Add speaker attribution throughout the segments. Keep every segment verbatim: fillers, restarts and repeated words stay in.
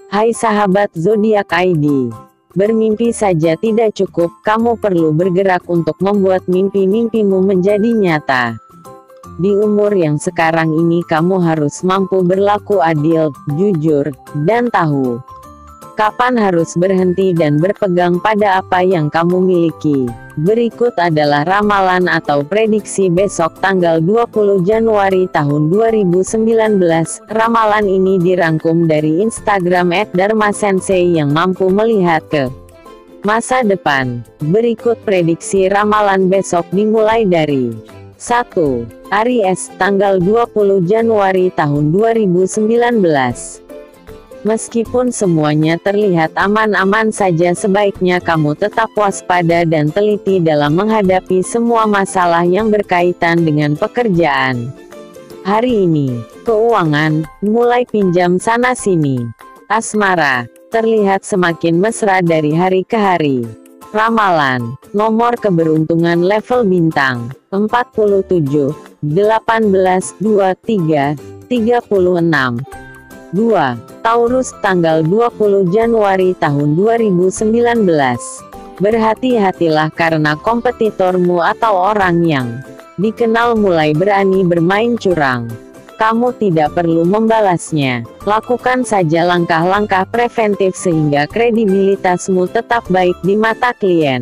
Speaker 1: Hai sahabat zodiak I D. Bermimpi saja tidak cukup, kamu perlu bergerak untuk membuat mimpi-mimpimu menjadi nyata. Di umur yang sekarang ini kamu harus mampu berlaku adil, jujur, dan tahu kapan harus berhenti dan berpegang pada apa yang kamu miliki. Berikut adalah ramalan atau prediksi besok tanggal dua puluh Januari tahun dua ribu sembilan belas. Ramalan ini dirangkum dari Instagram et dharmasensei yang mampu melihat ke masa depan. Berikut prediksi ramalan besok dimulai dari satu. Aries, tanggal dua puluh Januari tahun dua ribu sembilan belas. Meskipun semuanya terlihat aman-aman saja, sebaiknya kamu tetap waspada dan teliti dalam menghadapi semua masalah yang berkaitan dengan pekerjaan. Hari ini, keuangan, mulai pinjam sana-sini. Asmara, terlihat semakin mesra dari hari ke hari. Ramalan, nomor keberuntungan level bintang, empat puluh tujuh, delapan belas, dua puluh tiga, tiga puluh enam. dua. Taurus, tanggal dua puluh Januari tahun dua ribu sembilan belas. Berhati-hatilah karena kompetitormu atau orang yang dikenal mulai berani bermain curang. Kamu tidak perlu membalasnya. Lakukan saja langkah-langkah preventif sehingga kredibilitasmu tetap baik di mata klien.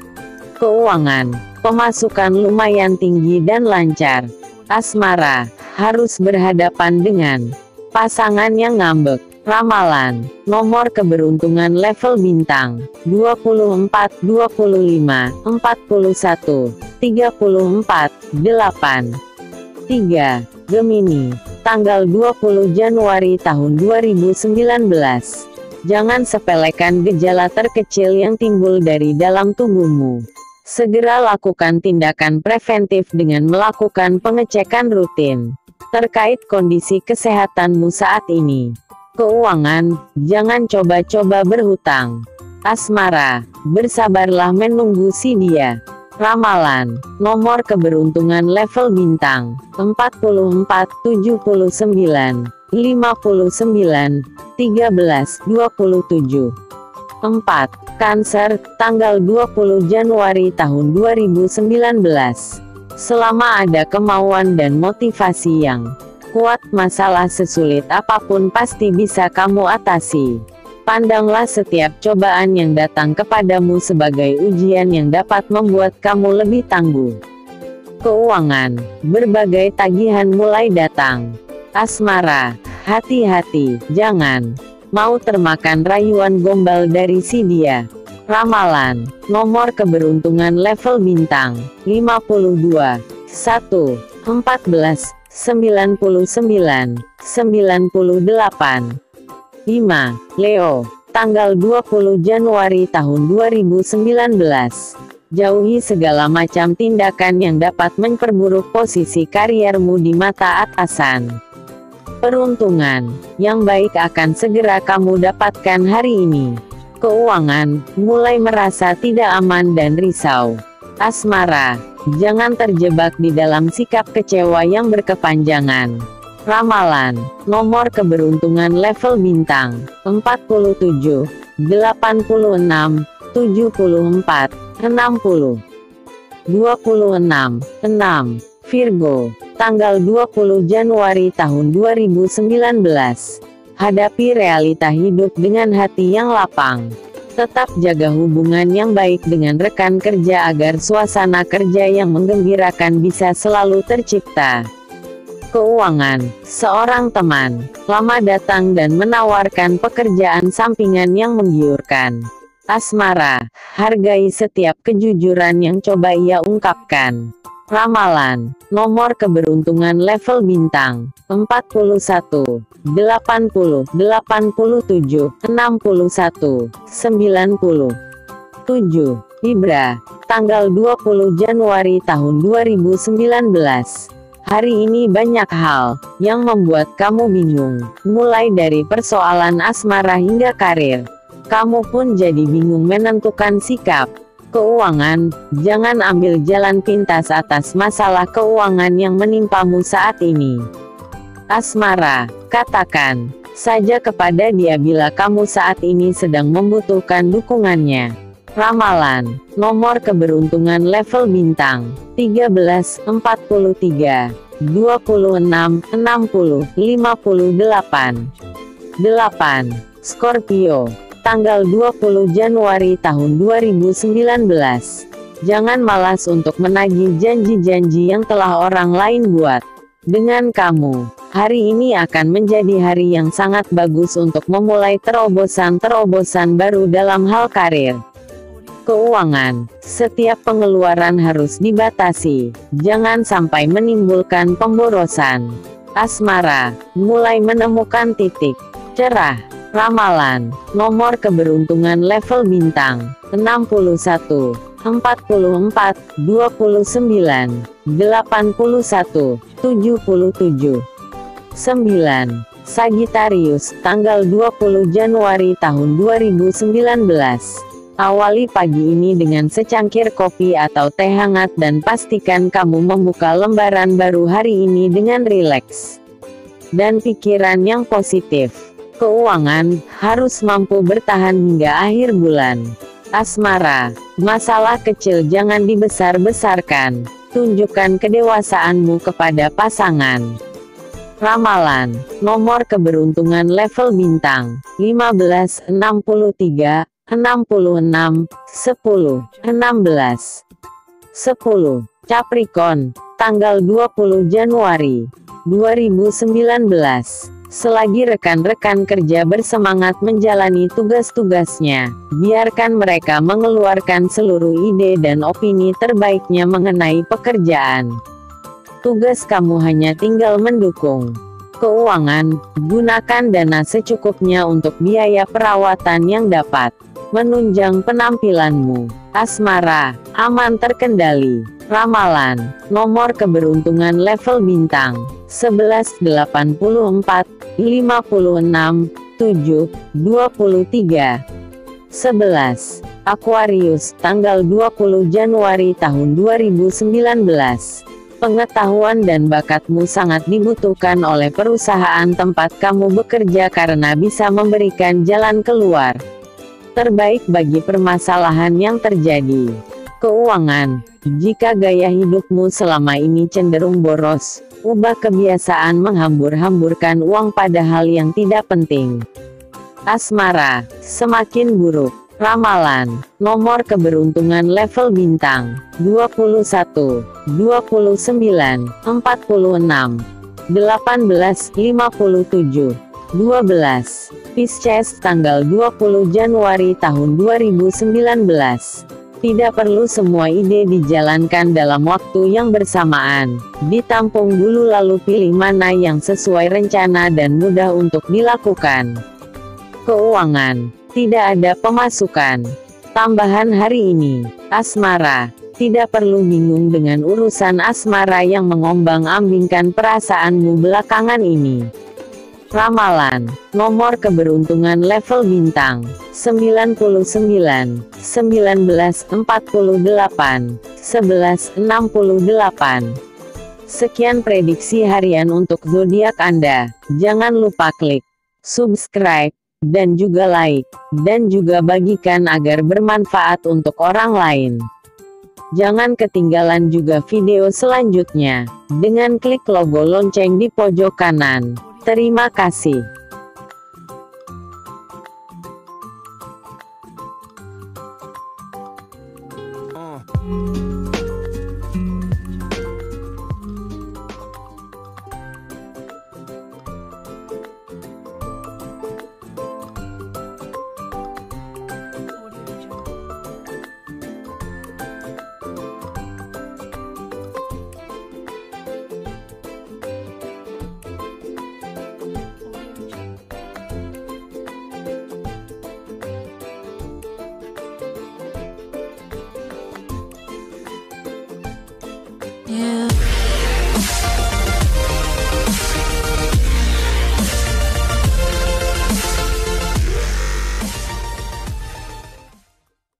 Speaker 1: Keuangan, pemasukan lumayan tinggi dan lancar. Asmara, harus berhadapan dengan pasangan yang ngambek. Ramalan, nomor keberuntungan level bintang, dua puluh empat, dua puluh lima, empat puluh satu, tiga puluh empat, delapan. tiga. Gemini, tanggal dua puluh Januari tahun dua ribu sembilan belas. Jangan sepelekan gejala terkecil yang timbul dari dalam tubuhmu. Segera lakukan tindakan preventif dengan melakukan pengecekan rutin terkait kondisi kesehatanmu saat ini. Keuangan, jangan coba-coba berhutang. Asmara, bersabarlah menunggu si dia. Ramalan, nomor keberuntungan level bintang, empat puluh empat, tujuh puluh sembilan, lima puluh sembilan, tiga belas, dua puluh tujuh. empat. Cancer, tanggal dua puluh Januari tahun dua ribu sembilan belas. Selama ada kemauan dan motivasi yang kuat, masalah sesulit apapun pasti bisa kamu atasi. Pandanglah setiap cobaan yang datang kepadamu sebagai ujian yang dapat membuat kamu lebih tangguh. Keuangan, berbagai tagihan mulai datang. Asmara, hati-hati, jangan mau termakan rayuan gombal dari si dia. Ramalan, nomor keberuntungan level bintang, lima puluh dua, satu, empat belas, sembilan puluh sembilan, sembilan puluh delapan. lima. Leo, tanggal dua puluh Januari tahun dua ribu sembilan belas. Jauhi segala macam tindakan yang dapat memperburuk posisi kariermu di mata atasan. Peruntungan yang baik akan segera kamu dapatkan hari ini. Keuangan, mulai merasa tidak aman dan risau. Asmara, jangan terjebak di dalam sikap kecewa yang berkepanjangan. Ramalan, nomor keberuntungan level bintang, empat puluh tujuh, delapan puluh enam, tujuh puluh empat, enam puluh. dua puluh enam, enam. Virgo, tanggal dua puluh Januari tahun dua ribu sembilan belas. Hadapi realita hidup dengan hati yang lapang. Tetap jaga hubungan yang baik dengan rekan kerja agar suasana kerja yang menggembirakan bisa selalu tercipta. Keuangan, seorang teman lama datang dan menawarkan pekerjaan sampingan yang menggiurkan. Asmara, hargai setiap kejujuran yang coba ia ungkapkan. Ramalan, nomor keberuntungan level bintang, empat puluh satu, delapan puluh, delapan puluh tujuh, enam puluh satu, sembilan puluh. tujuh. Libra, tanggal dua puluh Januari tahun dua ribu sembilan belas. Hari ini banyak hal yang membuat kamu bingung, mulai dari persoalan asmara hingga karir. Kamu pun jadi bingung menentukan sikap. Keuangan, jangan ambil jalan pintas atas masalah keuangan yang menimpamu saat ini. Asmara, katakan saja kepada dia bila kamu saat ini sedang membutuhkan dukungannya. Ramalan, nomor keberuntungan level bintang, tiga belas, empat puluh tiga, dua puluh enam, enam puluh, lima puluh delapan. delapan. Scorpio, tanggal dua puluh Januari tahun dua ribu sembilan belas. Jangan malas untuk menagih janji-janji yang telah orang lain buat. Dengan kamu, hari ini akan menjadi hari yang sangat bagus untuk memulai terobosan-terobosan baru dalam hal karir. Keuangan, setiap pengeluaran harus dibatasi, jangan sampai menimbulkan pemborosan. Asmara, mulai menemukan titik cerah. Ramalan, nomor keberuntungan level bintang, enam puluh satu, empat puluh empat, dua puluh sembilan, delapan puluh satu, tujuh puluh tujuh. sembilan. Sagittarius, tanggal dua puluh Januari tahun dua ribu sembilan belas. Awali pagi ini dengan secangkir kopi atau teh hangat dan pastikan kamu membuka lembaran baru hari ini dengan rileks dan pikiran yang positif. Keuangan, harus mampu bertahan hingga akhir bulan. Asmara, masalah kecil jangan dibesar-besarkan, tunjukkan kedewasaanmu kepada pasangan. Ramalan, nomor keberuntungan level bintang, lima belas, enam puluh tiga, enam puluh enam, sepuluh, enam belas. sepuluh. Capricorn, tanggal dua puluh Januari dua ribu sembilan belas. Selagi rekan-rekan kerja bersemangat menjalani tugas-tugasnya, biarkan mereka mengeluarkan seluruh ide dan opini terbaiknya mengenai pekerjaan. Tugas kamu hanya tinggal mendukung. Keuangan, gunakan dana secukupnya untuk biaya perawatan yang dapat menunjang penampilanmu. Asmara, aman terkendali. Ramalan, nomor keberuntungan level bintang, sebelas, delapan puluh empat, lima puluh enam, tujuh, dua puluh tiga. sebelas. Aquarius, tanggal dua puluh Januari tahun dua ribu sembilan belas. Pengetahuan dan bakatmu sangat dibutuhkan oleh perusahaan tempat kamu bekerja karena bisa memberikan jalan keluar terbaik bagi permasalahan yang terjadi. Keuangan, jika gaya hidupmu selama ini cenderung boros, ubah kebiasaan menghambur-hamburkan uang pada hal yang tidak penting. Asmara, semakin buruk. Ramalan, nomor keberuntungan level bintang, dua puluh satu, dua puluh sembilan, empat puluh enam, delapan belas, lima puluh tujuh, dua belas. Pisces, tanggal dua puluh Januari tahun dua ribu sembilan belas. Tidak perlu semua ide dijalankan dalam waktu yang bersamaan. Ditampung dulu lalu pilih mana yang sesuai rencana dan mudah untuk dilakukan. Keuangan, tidak ada pemasukan tambahan hari ini. Asmara, tidak perlu bingung dengan urusan asmara yang mengombang-ambingkan perasaanmu belakangan ini. Ramalan, nomor keberuntungan level bintang, sembilan puluh sembilan, sembilan belas, empat puluh delapan, sebelas, enam puluh delapan. Sekian prediksi harian untuk zodiak Anda. Jangan lupa klik subscribe, dan juga like, dan juga bagikan agar bermanfaat untuk orang lain. Jangan ketinggalan juga video selanjutnya, dengan klik logo lonceng di pojok kanan. Terima kasih.